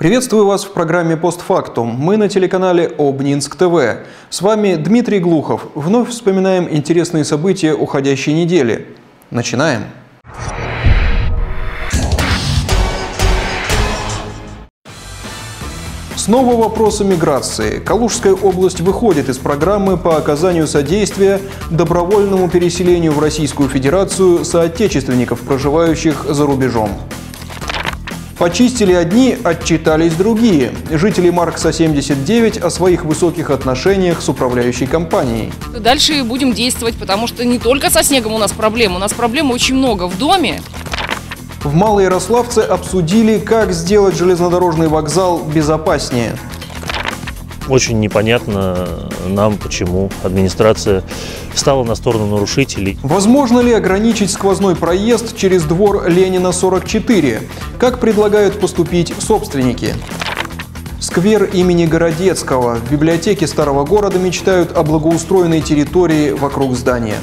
Приветствую вас в программе «Постфактум». Мы на телеканале Обнинск ТВ. С вами Дмитрий Глухов. Вновь вспоминаем интересные события уходящей недели. Начинаем. Снова вопросы миграции. Калужская область выходит из программы по оказанию содействия добровольному переселению в Российскую Федерацию соотечественников, проживающих за рубежом. Почистили одни, отчитались другие. Жители Маркса-79 о своих высоких отношениях с управляющей компанией. Дальше будем действовать, потому что не только со снегом у нас проблем очень много в доме. В Малоярославце обсудили, как сделать железнодорожный вокзал безопаснее. Очень непонятно нам, почему администрация встала на сторону нарушителей. Возможно ли ограничить сквозной проезд через двор Ленина 44? Как предлагают поступить собственники? Сквер имени Городецкого. В библиотеке Старого города мечтают о благоустроенной территории вокруг здания.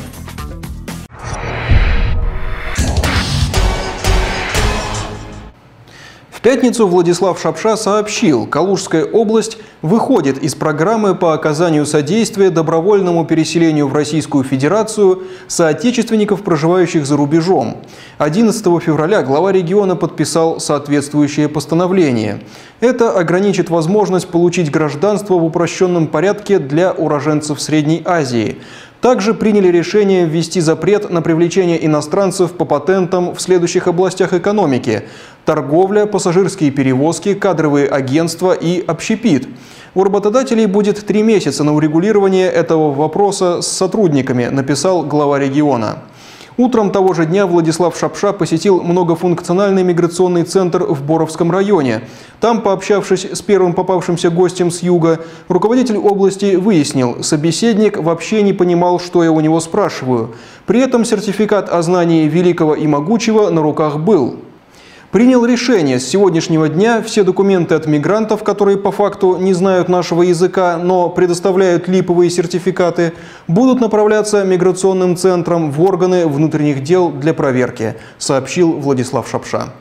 В пятницу Владислав Шапша сообщил, Калужская область выходит из программы по оказанию содействия добровольному переселению в Российскую Федерацию соотечественников, проживающих за рубежом. 11 февраля глава региона подписал соответствующее постановление. Это ограничит возможность получить гражданство в упрощенном порядке для уроженцев Средней Азии. Также приняли решение ввести запрет на привлечение иностранцев по патентам в следующих областях экономики – торговля, пассажирские перевозки, кадровые агентства и общепит. У работодателей будет 3 месяца на урегулирование этого вопроса с сотрудниками, написал глава региона. Утром того же дня Владислав Шапша посетил многофункциональный миграционный центр в Боровском районе. Там, пообщавшись с первым попавшимся гостем с юга, руководитель области выяснил, собеседник вообще не понимал, что я у него спрашиваю. При этом сертификат о знании великого и могучего на руках был. Принял решение с сегодняшнего дня все документы от мигрантов, которые по факту не знают нашего языка, но предоставляют липовые сертификаты, будут направляться миграционным центром в органы внутренних дел для проверки, сообщил Владислав Шапша.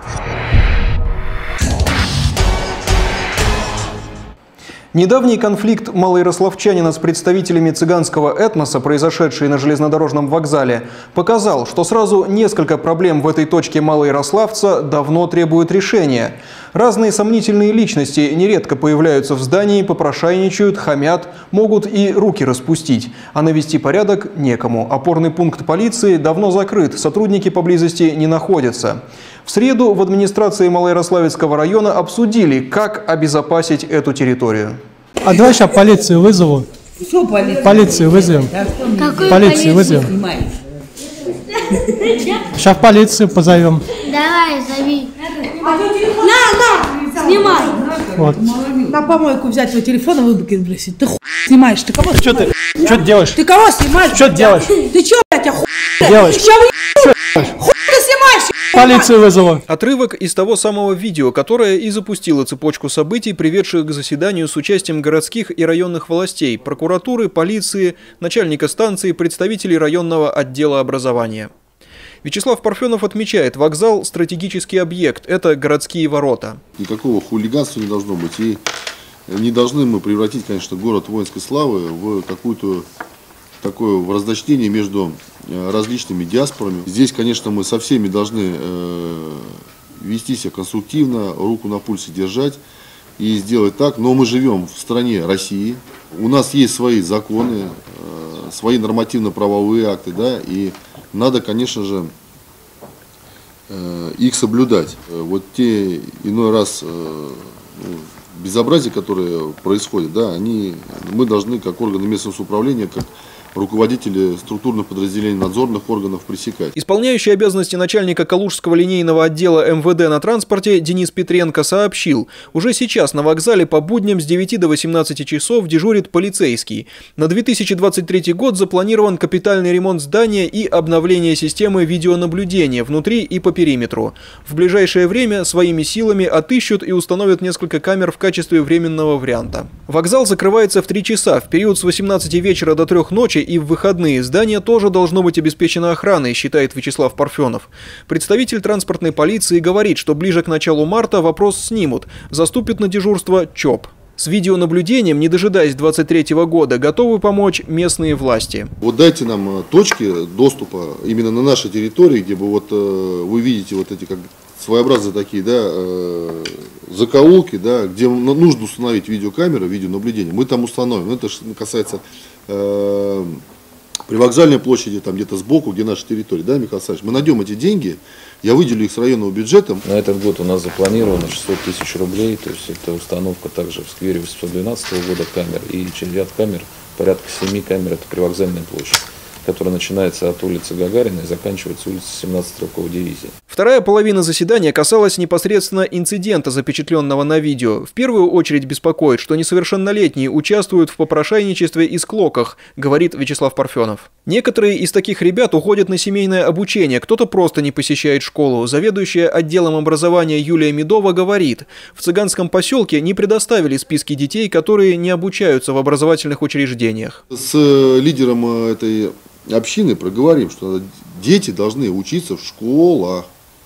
Недавний конфликт малоярославчанина с представителями цыганского этноса, произошедший на железнодорожном вокзале, показал, что сразу несколько проблем в этой точке Малоярославца давно требуют решения. Разные сомнительные личности нередко появляются в здании, попрошайничают, хамят, могут и руки распустить. А навести порядок некому. Опорный пункт полиции давно закрыт, сотрудники поблизости не находятся. В среду в администрации Малоярославецкого района обсудили, как обезопасить эту территорию. А давай сейчас полицию вызову. Что полицию? Полицию вызовем. Полицию вызовем. Сейчас полицию позовем. Давай, зови. На, снимай. Вот. На помойку взять твой телефон и выбросить. Ты хуй снимаешь. Ты кого? Что ты делаешь? Ты кого снимаешь? Что делаешь? Ты что, блядь, я хуй? Делаешь? Хуй ты снимаешь? Полицию вызову. Отрывок из того самого видео, которое и запустило цепочку событий, приведших к заседанию с участием городских и районных властей, прокуратуры, полиции, начальника станции, представителей районного отдела образования. Вячеслав Парфенов отмечает, вокзал – стратегический объект, это городские ворота. Никакого хулиганства не должно быть. И не должны мы превратить, конечно, город воинской славы в какую-то такое разночтение между различными диаспорами. Здесь, конечно, мы со всеми должны вести себя конструктивно, руку на пульсе держать и сделать так. Но мы живем в стране России, у нас есть свои законы, свои нормативно-правовые акты, да, и надо, конечно же, их соблюдать. Вот те иной раз безобразия, которые происходят, да, мы должны, как органы местного самоуправления, как руководители структурных подразделений надзорных органов пресекать. Исполняющий обязанности начальника Калужского линейного отдела МВД на транспорте Денис Петренко сообщил, уже сейчас на вокзале по будням с 9 до 18 часов дежурит полицейский. На 2023 год запланирован капитальный ремонт здания и обновление системы видеонаблюдения внутри и по периметру. В ближайшее время своими силами отыщут и установят несколько камер в качестве временного варианта. Вокзал закрывается в 3 часа. В период с 18 вечера до 3 ночи ночи и в выходные здание тоже должно быть обеспечено охраной, считает Вячеслав Парфенов. Представитель транспортной полиции говорит, что ближе к началу марта вопрос снимут, заступит на дежурство ЧОП. С видеонаблюдением, не дожидаясь 2023 года, готовы помочь местные власти. Вот дайте нам точки доступа именно на нашей территории, где бы вот вы видите вот эти как своеобразные такие, да, закоулки, да, где нужно установить видеокамеры, видеонаблюдение. Мы там установим. Это касается привокзальной площади, там где-то сбоку, где наша территория, да, Михаил Александрович. Мы найдем эти деньги. Я выделю их с районного бюджета. На этот год у нас запланировано 600 тысяч рублей, то есть это установка также в сквере 812 года камер и через ряд камер, порядка 7 камер, это привокзальная площадь, которая начинается от улицы Гагарина и заканчивается улицей 17-й стрелковой дивизии. Вторая половина заседания касалась непосредственно инцидента, запечатленного на видео. В первую очередь беспокоит, что несовершеннолетние участвуют в попрошайничестве и склоках, говорит Вячеслав Парфенов. Некоторые из таких ребят уходят на семейное обучение, кто-то просто не посещает школу. Заведующая отделом образования Юлия Медова говорит, в цыганском поселке не предоставили списки детей, которые не обучаются в образовательных учреждениях. С лидером этой общины проговорим, что дети должны учиться в школах.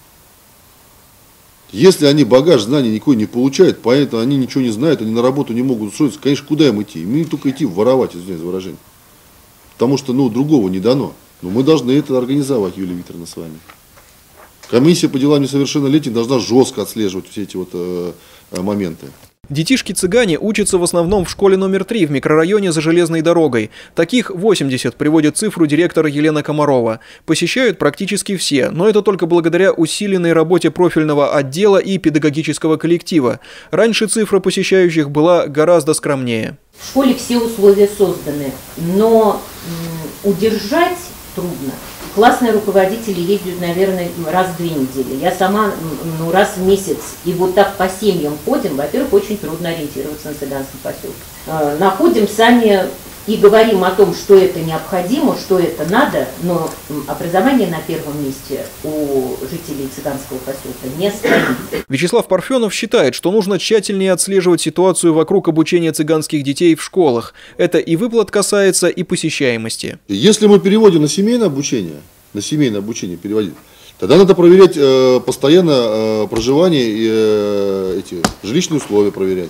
Если они багаж знаний никакой не получают, поэтому они ничего не знают, они на работу не могут устроиться, конечно, куда им идти? Им только идти воровать, извиняюсь за выражение. Потому что, другого не дано. Но мы должны это организовать, Юлия Викторовна, с вами. Комиссия по делам несовершеннолетних должна жестко отслеживать все эти моменты. Детишки-цыгане учатся в основном в школе номер 3 в микрорайоне за железной дорогой. Таких 80, приводит цифру директор Елена Комарова. Посещают практически все, но это только благодаря усиленной работе профильного отдела и педагогического коллектива. Раньше цифра посещающих была гораздо скромнее. В школе все условия созданы, но удержать трудно. Классные руководители ездят, наверное, раз в 2 недели. Я сама раз в месяц. И вот так по семьям ходим. Во-первых, очень трудно ориентироваться на цыганском поселке. Находим сами и говорим о том, что это необходимо, что это надо, но образование на первом месте у жителей цыганского поселка не стоит. Вячеслав Парфенов считает, что нужно тщательнее отслеживать ситуацию вокруг обучения цыганских детей в школах. Это и выплат касается, и посещаемости. Если мы переводим на семейное обучение переводим, тогда надо проверять постоянно проживание и эти жилищные условия проверять,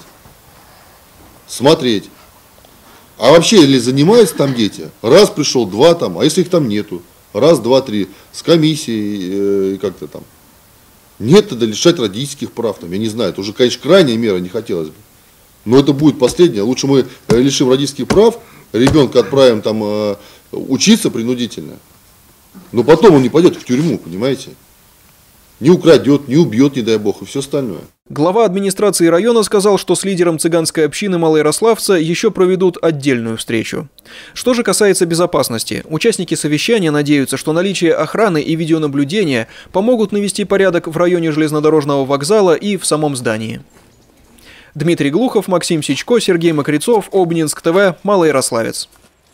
смотреть. А вообще, или занимаются там дети, раз пришел, 2 там, а если их там нету, раз, 2, 3, с комиссией как-то там. Нет, тогда лишать родительских прав, там, я не знаю, это уже, конечно, крайняя мера, не хотелось бы. Но это будет последнее, лучше мы лишим родительских прав, ребенка отправим там учиться принудительно, но потом он не пойдет в тюрьму, понимаете? Не украдет, не убьет, не дай бог, и все остальное. Глава администрации района сказал, что с лидером цыганской общины Малоярославца еще проведут отдельную встречу. Что же касается безопасности, участники совещания надеются, что наличие охраны и видеонаблюдения помогут навести порядок в районе железнодорожного вокзала и в самом здании. Дмитрий Глухов, Максим Сичко, Сергей Мокрицов, Обнинск ТВ, Малоярославец.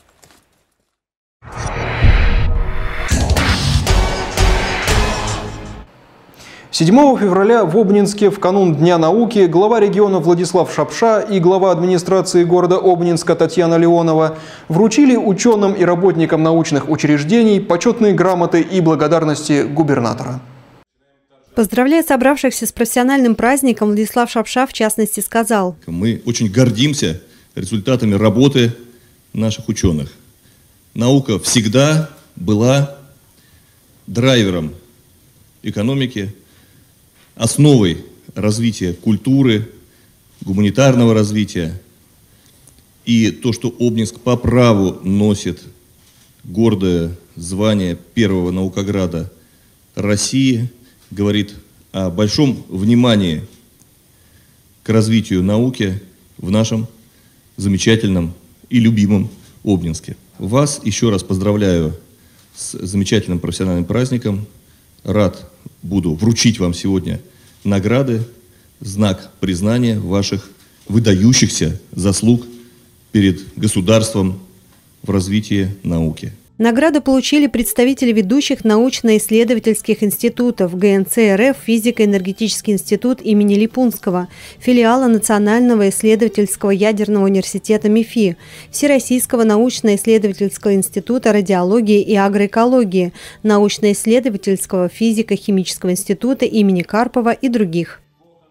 7 февраля в Обнинске в канун Дня науки глава региона Владислав Шапша и глава администрации города Обнинска Татьяна Леонова вручили ученым и работникам научных учреждений почетные грамоты и благодарности губернатора. Поздравляя собравшихся с профессиональным праздником, Владислав Шапша в частности сказал: мы очень гордимся результатами работы наших ученых. Наука всегда была драйвером экономики, основой развития культуры, гуманитарного развития. И то, что Обнинск по праву носит гордое звание первого наукограда России, говорит о большом внимании к развитию науки в нашем замечательном и любимом Обнинске. Вас еще раз поздравляю с замечательным профессиональным праздником. Рад буду вручить вам сегодня награды, знак признания ваших выдающихся заслуг перед государством в развитии науки. Награды получили представители ведущих научно-исследовательских институтов ГНЦ РФ, физико-энергетический институт имени Липунского, филиала Национального исследовательского ядерного университета МИФИ, Всероссийского научно-исследовательского института радиологии и агроэкологии, научно-исследовательского физико-химического института имени Карпова и других.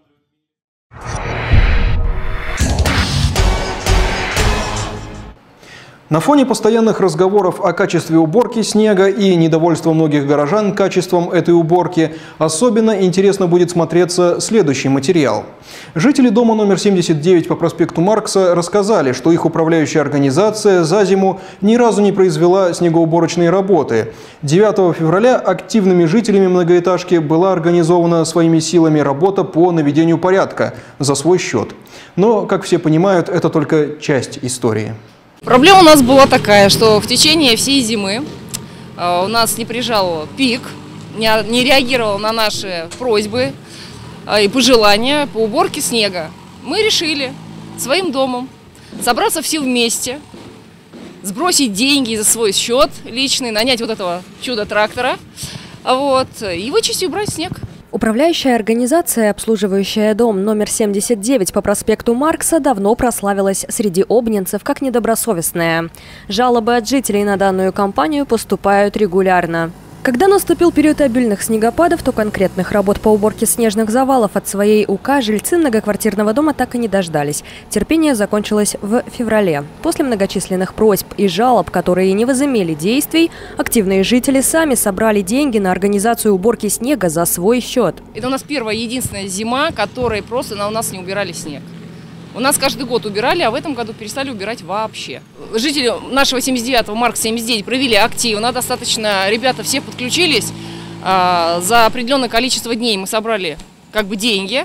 На фоне постоянных разговоров о качестве уборки снега и недовольства многих горожан качеством этой уборки особенно интересно будет смотреться следующий материал. Жители дома номер 79 по проспекту Маркса рассказали, что их управляющая организация за зиму ни разу не произвела снегоуборочные работы. 9 февраля активными жителями многоэтажки была организована своими силами работа по наведению порядка за свой счет. Но, как все понимают, это только часть истории. Проблема у нас была такая, что в течение всей зимы у нас не приезжал ПИК, не реагировал на наши просьбы и пожелания по уборке снега. Мы решили своим домом собраться все вместе, сбросить деньги за свой счет личный, нанять вот этого чудо-трактора, и вычистить и убрать снег. Управляющая организация, обслуживающая дом номер 79 по проспекту Маркса, давно прославилась среди обнинцев как недобросовестная. Жалобы от жителей на данную компанию поступают регулярно. Когда наступил период обильных снегопадов, то конкретных работ по уборке снежных завалов от своей УК жильцы многоквартирного дома так и не дождались. Терпение закончилось в феврале. После многочисленных просьб и жалоб, которые не возымели действий, активные жители сами собрали деньги на организацию уборки снега за свой счет. Это у нас первая единственная зима, которой просто у нас не убирали снег. У нас каждый год убирали, а в этом году перестали убирать вообще. Жители нашего 79-го, Маркса 79, проявили активно, достаточно, ребята все подключились. За определенное количество дней мы собрали деньги.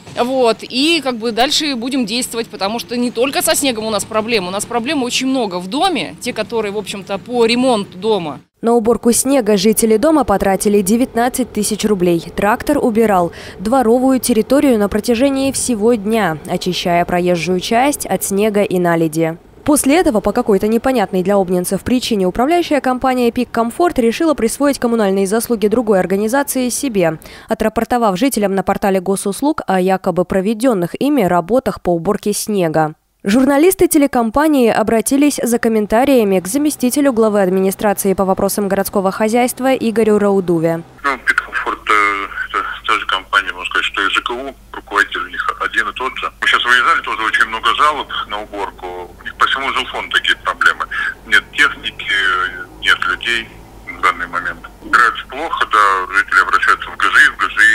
И дальше будем действовать, потому что не только со снегом у нас проблемы очень много в доме, те, которые, в общем-то, по ремонту дома. На уборку снега жители дома потратили 19 тысяч рублей. Трактор убирал дворовую территорию на протяжении всего дня, очищая проезжую часть от снега и наледи. После этого, по какой-то непонятной для обнинцев причине, управляющая компания «Пик Комфорт» решила присвоить коммунальные заслуги другой организации себе, отрапортовав жителям на портале госуслуг о якобы проведенных ими работах по уборке снега. Журналисты телекомпании обратились за комментариями к заместителю главы администрации по вопросам городского хозяйства Игорю Раудуве. «Пик Комфорт» – это та же компания, можно сказать, что и ЖКУ, руководитель у них один и тот же. Мы сейчас выезжали, тоже очень много жалоб на уборку. У них по всему жилфонду такие проблемы. Нет техники, нет людей в данный момент. Убираются плохо, да, жители обращаются в ГЖИ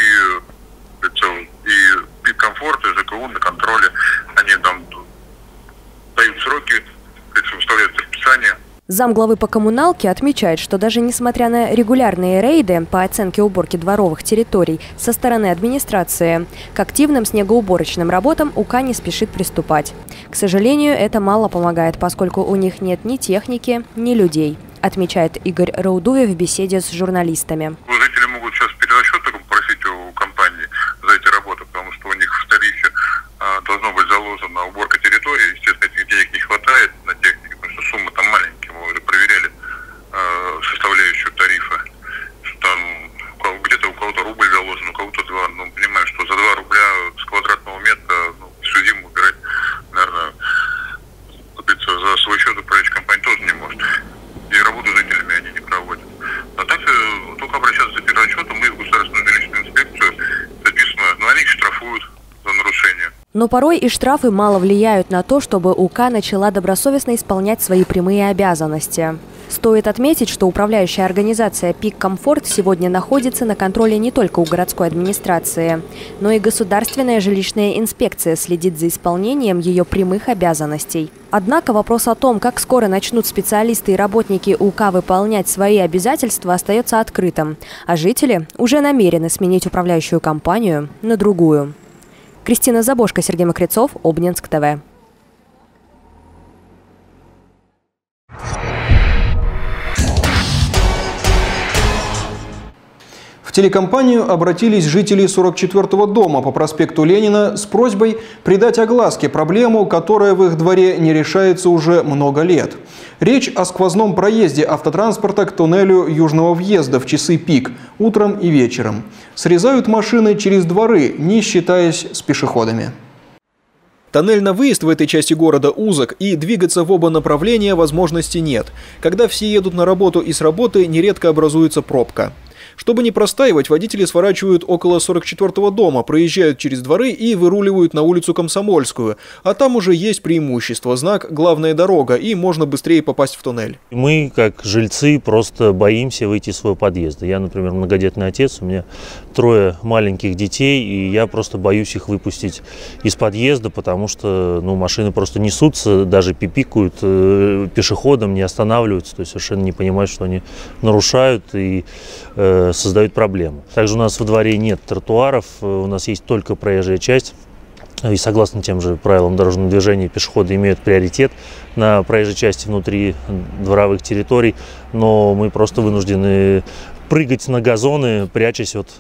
и «Пик Комфорт», и ЖКУ на контроле. Они там дают сроки, выставляют расписание. Замглавы по коммуналке отмечает, что даже несмотря на регулярные рейды по оценке уборки дворовых территорий со стороны администрации, к активным снегоуборочным работам УК не спешит приступать. К сожалению, это мало помогает, поскольку у них нет ни техники, ни людей, отмечает Игорь Раудуве в беседе с журналистами. Жители могут сейчас перерасчет попросить у компании за эти работы, потому что у них в тарифе должно быть заложена уборка территории. Естественно, этих денег не хватает на технику, потому что суммы там маленькие. Мы уже проверяли составляющую тарифа, что там где-то у кого-то рубль заложен, у кого-то 2. Ну, понимаем, что за 2 рубля с квадратного метра всю зиму убирать, наверное, за свой счет управляющая компания тоже не может. И работу с жителями они не проводят. А так только обращаться за перерасчетом, мы в государственную жилищную инспекцию записано, но они штрафуют за нарушение. Но порой и штрафы мало влияют на то, чтобы УК начала добросовестно исполнять свои прямые обязанности. Стоит отметить, что управляющая организация «Пик Комфорт» сегодня находится на контроле не только у городской администрации, но и Государственная жилищная инспекция следит за исполнением ее прямых обязанностей. Однако вопрос о том, как скоро начнут специалисты и работники УК выполнять свои обязательства, остается открытым, а жители уже намерены сменить управляющую компанию на другую. Кристина Забошко, Сергей Мокрецов, Обнинск ТВ. В В телекомпанию обратились жители 44-го дома по проспекту Ленина с просьбой придать огласке проблему, которая в их дворе не решается уже много лет. Речь о сквозном проезде автотранспорта к туннелю южного въезда в часы пик, утром и вечером. Срезают машины через дворы, не считаясь с пешеходами. Тоннель на выезд в этой части города узок, и двигаться в оба направления возможности нет. Когда все едут на работу и с работы, нередко образуется пробка. Чтобы не простаивать, водители сворачивают около 44-го дома, проезжают через дворы и выруливают на улицу Комсомольскую. А там уже есть преимущество – знак «Главная дорога», и можно быстрее попасть в туннель. Мы, как жильцы, просто боимся выйти из своего подъезда. Я, например, многодетный отец, у меня 3 маленьких детей, и я просто боюсь их выпустить из подъезда, потому что машины просто несутся, даже пипикают пешеходам, не останавливаются, то есть совершенно не понимают, что они нарушают и создают проблемы. Также у нас во дворе нет тротуаров, у нас есть только проезжая часть. И согласно тем же правилам дорожного движения, пешеходы имеют приоритет на проезжей части внутри дворовых территорий, но мы просто вынуждены прыгать на газоны, прячась от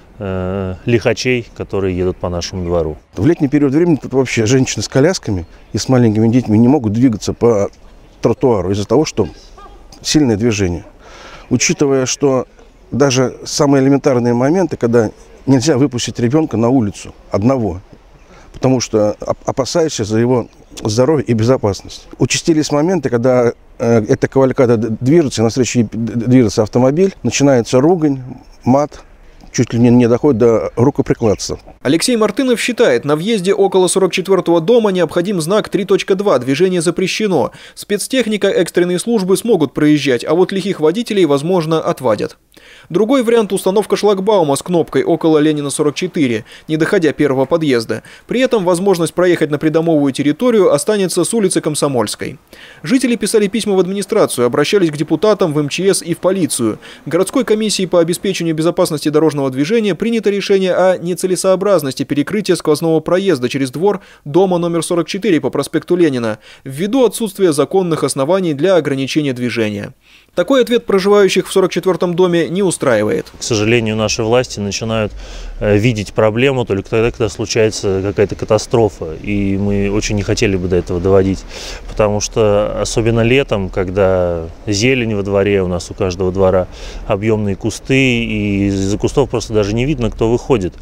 лихачей, которые едут по нашему двору. В летний период времени тут вообще женщины с колясками и с маленькими детьми не могут двигаться по тротуару из-за того, что сильное движение. Учитывая, что даже самые элементарные моменты, когда нельзя выпустить ребенка на улицу одного, потому что опасаешься за его здоровье и безопасность. Участились моменты, когда эта кавалькада движется, навстречу движется автомобиль, начинается ругань, мат, чуть ли не доходит до рукоприкладства. Алексей Мартынов считает, на въезде около 44-го дома необходим знак 3.2 «Движение запрещено». Спецтехника, экстренные службы смогут проезжать, а вот лихих водителей, возможно, отвадят. Другой вариант – установка шлагбаума с кнопкой около Ленина 44, не доходя первого подъезда. При этом возможность проехать на придомовую территорию останется с улицы Комсомольской. Жители писали письма в администрацию, обращались к депутатам, в МЧС и в полицию. Городской комиссии по обеспечению безопасности дорожного движения принято решение о нецелесообразности перекрытия сквозного проезда через двор дома номер 44 по проспекту Ленина, ввиду отсутствия законных оснований для ограничения движения. Такой ответ проживающих в 44-м доме не устраивает. К сожалению, наши власти начинают видеть проблему только тогда, когда случается какая-то катастрофа. И мы очень не хотели бы до этого доводить. Потому что особенно летом, когда зелень во дворе, у нас у каждого двора объемные кусты, и из-за кустов просто даже не видно, кто выходит.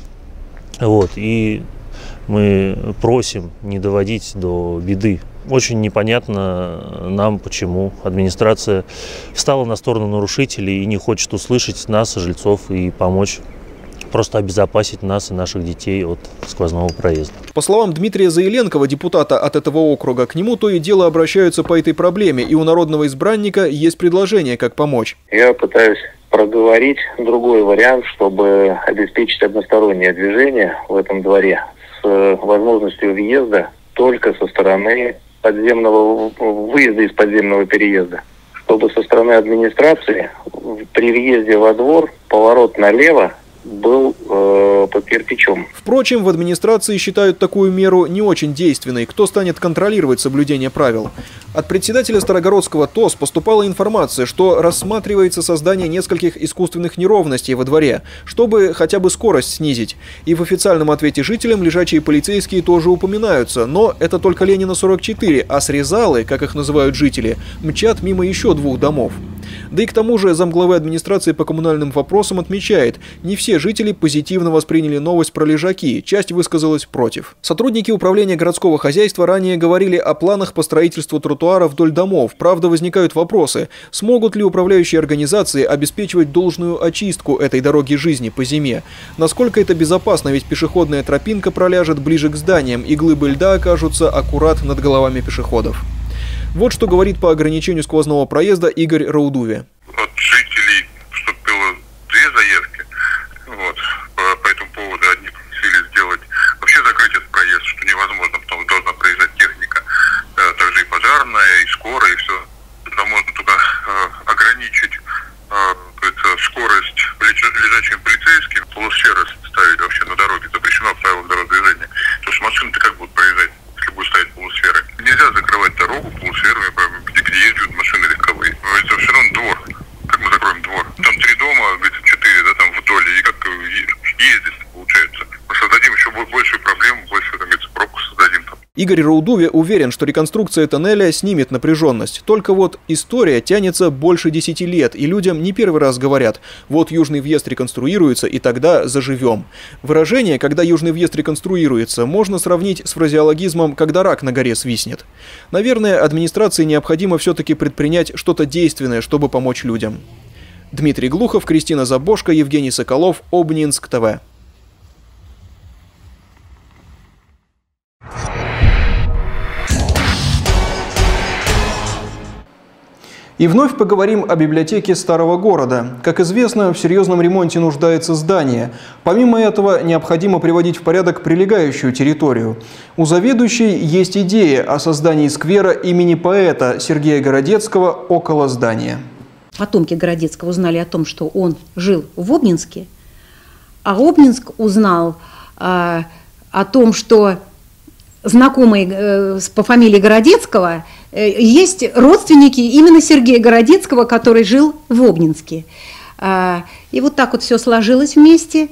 И мы просим не доводить до беды. Очень непонятно нам, почему администрация встала на сторону нарушителей и не хочет услышать нас, жильцов, и помочь просто обезопасить нас и наших детей от сквозного проезда. По словам Дмитрия Заеленкова, депутата от этого округа, к нему то и дело обращаются по этой проблеме, и у народного избранника есть предложение, как помочь. Я пытаюсь проговорить другой вариант, чтобы обеспечить одностороннее движение в этом дворе с возможностью въезда только со стороны выезда из подземного переезда. Чтобы со стороны администрации при въезде во двор поворот налево был под кирпичом. Впрочем, в администрации считают такую меру не очень действенной. Кто станет контролировать соблюдение правил? От председателя Старогородского ТОС поступала информация, что рассматривается создание нескольких искусственных неровностей во дворе, чтобы хотя бы скорость снизить. И в официальном ответе жителям лежачие полицейские тоже упоминаются, но это только Ленина 44, а срезалы, как их называют жители, мчат мимо еще 2 домов. Да и к тому же замглавы администрации по коммунальным вопросам отмечает, не все жители позитивно восприняли новость про лежаки, часть высказалась против. Сотрудники управления городского хозяйства ранее говорили о планах по строительству тротуара вдоль домов. Правда, возникают вопросы, смогут ли управляющие организации обеспечивать должную очистку этой дороги жизни по зиме. Насколько это безопасно, ведь пешеходная тропинка проляжет ближе к зданиям, и глыбы льда окажутся аккурат над головами пешеходов. Вот что говорит по ограничению сквозного проезда Игорь Раудуве. От жителей поступило 2 заявки. По этому поводу одни просили сделать вообще закрыть этот проезд, что невозможно, потому что должна проезжать техника, также и пожарная, и скорая, и все. Тогда можно туда ограничить скорость лежачими полицейскими, полусферы ставить вообще на дороге, запрещено в правилах дорожного движения. Потому что машины-то как будут проезжать, если будут ставить полусферы? Нельзя закрывать дорогу полусферами, где ездят машины легковые. Но это все равно двор. Игорь Раудуви уверен, что реконструкция тоннеля снимет напряженность. Только вот история тянется больше 10 лет, и людям не первый раз говорят: вот южный въезд реконструируется, и тогда заживем. Выражение «когда южный въезд реконструируется» можно сравнить с фразеологизмом «когда рак на горе свистнет». Наверное, администрации необходимо все-таки предпринять что-то действенное, чтобы помочь людям. Дмитрий Глухов, Кристина Забошко, Евгений Соколов, Обнинск ТВ. И вновь поговорим о библиотеке Старого города. Как известно, в серьезном ремонте нуждается здание. Помимо этого, необходимо приводить в порядок прилегающую территорию. У заведующей есть идея о создании сквера имени поэта Сергея Городецкого около здания. Потомки Городецкого узнали о том, что он жил в Обнинске, а Обнинск узнал о том, что знакомый по фамилии Городецкого есть родственники именно Сергея Городецкого, который жил в Обнинске. И вот так вот все сложилось вместе,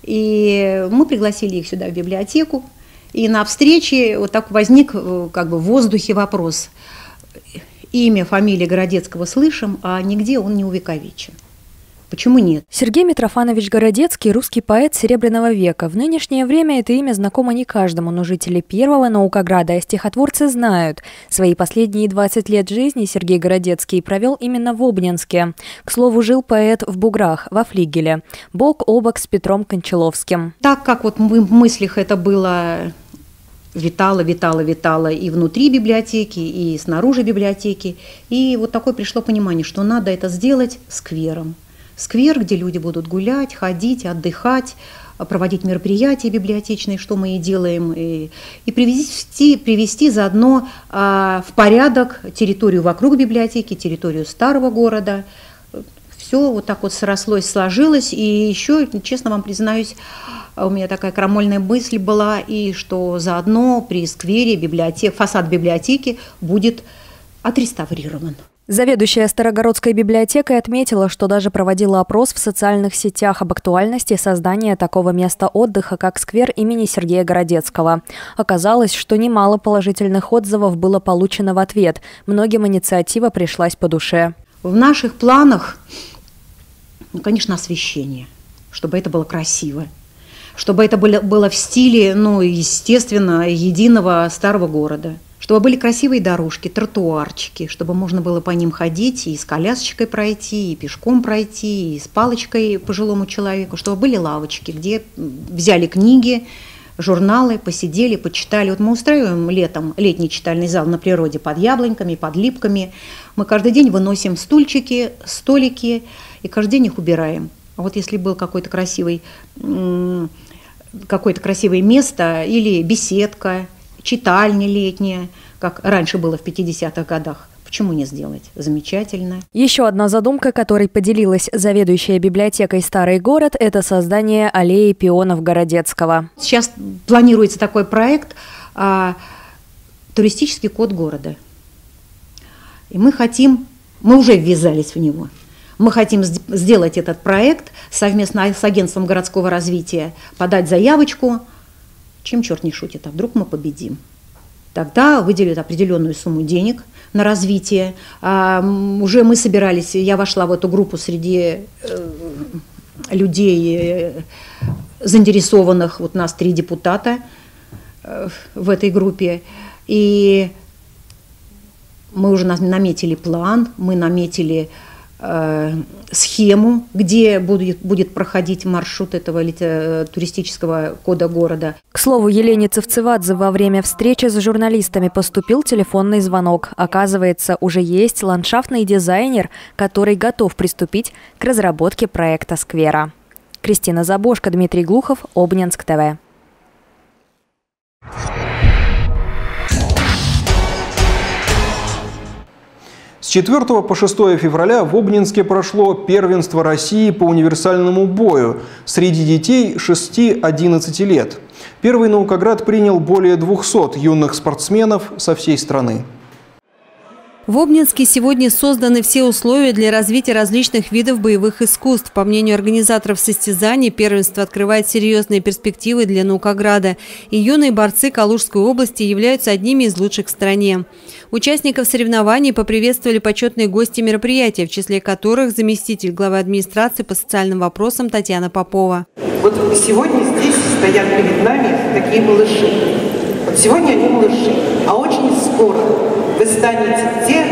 и мы пригласили их сюда в библиотеку, и на встрече вот так возник как бы в воздухе вопрос. Имя, фамилия Городецкого слышим, а нигде он не увековечен. Почему нет? Сергей Митрофанович Городецкий – русский поэт Серебряного века. В нынешнее время это имя знакомо не каждому, но жители Первого Наукограда и стихотворцы знают. Свои последние 20 лет жизни Сергей Городецкий провел именно в Обнинске. К слову, жил поэт в Буграх, во флигеле, бок о бок с Петром Кончаловским. Так как вот в мыслях это было... витало и внутри библиотеки, и снаружи библиотеки. И вот такое пришло понимание, что надо это сделать сквером. Сквер, где люди будут гулять, ходить, отдыхать, проводить мероприятия библиотечные, что мы и делаем, и привести заодно в порядок территорию вокруг библиотеки, территорию Старого города. Все вот так вот срослось, сложилось. И еще, честно вам признаюсь, у меня такая крамольная мысль была, и что заодно при сквере фасад библиотеки будет отреставрирован. Заведующая Старогородской библиотекой отметила, что даже проводила опрос в социальных сетях об актуальности создания такого места отдыха, как сквер имени Сергея Городецкого. Оказалось, что немало положительных отзывов было получено в ответ. Многим инициатива пришлась по душе. В наших планах, конечно, освещение, чтобы это было красиво, чтобы это было в стиле, естественно, единого старого города. Чтобы были красивые дорожки, тротуарчики, чтобы можно было по ним ходить и с колясочкой пройти, и пешком пройти, и с палочкой пожилому человеку, чтобы были лавочки, где взяли книги, журналы, посидели, почитали. Вот мы устраиваем летом летний читальный зал на природе под яблоньками, под липками. Мы каждый день выносим стульчики, столики и каждый день их убираем. А вот если был какое-то красивое место или беседка, читальня летняя, как раньше было в 50-х годах. Почему не сделать? Замечательно. Еще одна задумка, которой поделилась заведующая библиотекой «Старый город», это создание аллеи пионов Городецкого. Сейчас планируется такой проект «Туристический код города». И мы уже ввязались в него. Мы хотим сделать этот проект совместно с агентством городского развития, подать заявочку. Чем черт не шутит, а вдруг мы победим? Тогда выделят определенную сумму денег на развитие. Уже мы собирались, я вошла в эту группу среди людей заинтересованных, вот нас 3 депутата в этой группе, и мы уже наметили план, мы наметили схему, где будет проходить маршрут этого туристического кода города. К слову, Елене Цевцевадзе во время встречи с журналистами поступил телефонный звонок. Оказывается, уже есть ландшафтный дизайнер, который готов приступить к разработке проекта сквера. Кристина Забошко, Дмитрий Глухов, Обнинск ТВ. С 4 по 6 февраля в Обнинске прошло первенство России по универсальному бою среди детей 6-11 лет. Первый Наукоград принял более 200 юных спортсменов со всей страны. В Обнинске сегодня созданы все условия для развития различных видов боевых искусств. По мнению организаторов состязаний, первенство открывает серьезные перспективы для Наукограда. И юные борцы Калужской области являются одними из лучших в стране. Участников соревнований поприветствовали почетные гости мероприятия, в числе которых заместитель главы администрации по социальным вопросам Татьяна Попова. Вот сегодня здесь стоят перед нами такие малыши. Вот сегодня они малыши, а очень скоро вы станете те,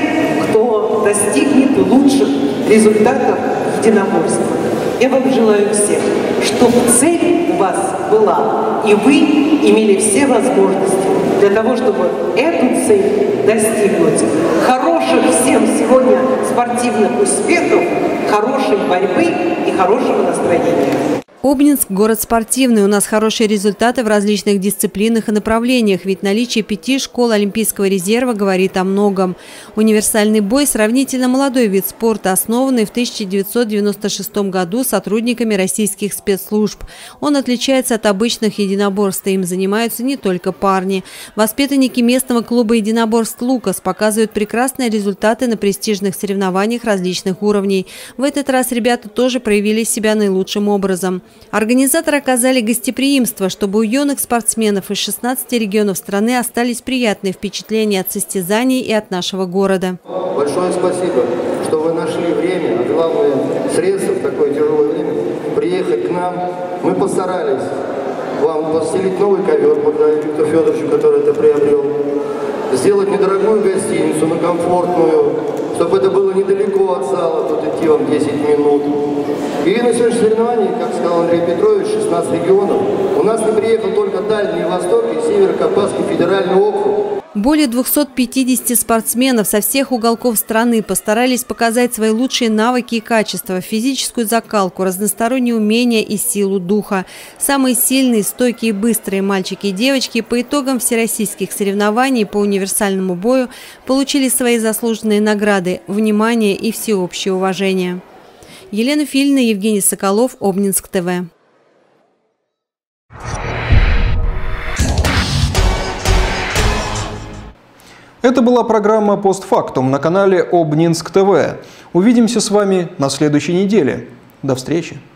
кто достигнет лучших результатов единоборства. Я вам желаю всем, чтобы цель у вас была, и вы имели все возможности для того, чтобы эту цель достигнуть. Хороших всем сегодня спортивных успехов, хорошей борьбы и хорошего настроения. Обнинск – город спортивный. У нас хорошие результаты в различных дисциплинах и направлениях, ведь наличие 5 школ Олимпийского резерва говорит о многом. Универсальный бой – сравнительно молодой вид спорта, основанный в 1996 году сотрудниками российских спецслужб. Он отличается от обычных единоборств, и им занимаются не только парни. Воспитанники местного клуба единоборств «Лукас» показывают прекрасные результаты на престижных соревнованиях различных уровней. В этот раз ребята тоже проявили себя наилучшим образом. Организаторы оказали гостеприимство, чтобы у юных спортсменов из 16 регионов страны остались приятные впечатления от состязаний и от нашего города. Большое спасибо, что вы нашли время, а главное средства в такое тяжелое время приехать к нам. Мы постарались вам постелить новый ковер, благодаря Виктору Федоровичу, который это приобрел, сделать недорогую гостиницу, но комфортную, чтобы это было недалеко от зала, тут идти вам 10 минут. И на сегодняшнем соревновании, как сказал Андрей Петрович, 16 регионов, у нас не приехал только Дальний Восток и Северо-Кавказский федеральный округ. Более 250 спортсменов со всех уголков страны постарались показать свои лучшие навыки и качества, физическую закалку, разносторонние умения и силу духа. Самые сильные, стойкие и быстрые мальчики и девочки по итогам всероссийских соревнований по универсальному бою получили свои заслуженные награды, внимание и всеобщее уважение. Елена Филина, Евгений Соколов, Обнинск ТВ. Это была программа «Постфактум» на канале Обнинск ТВ. Увидимся с вами на следующей неделе. До встречи!